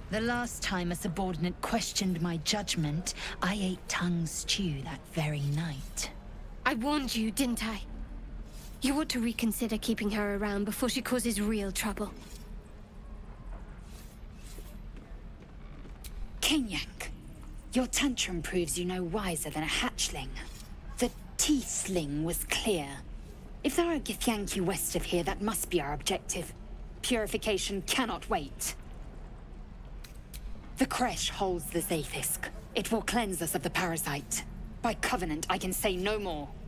The last time a subordinate questioned my judgment, I ate tongue stew that very night. I warned you, didn't I? You ought to reconsider keeping her around before she causes real trouble. Kenyak, your tantrum proves you no wiser than a hatchling. The Tiefling was clear. If there are Githyanki west of here, that must be our objective. Purification cannot wait. The Kresh holds the Zaithisk. It will cleanse us of the parasite. By covenant, I can say no more.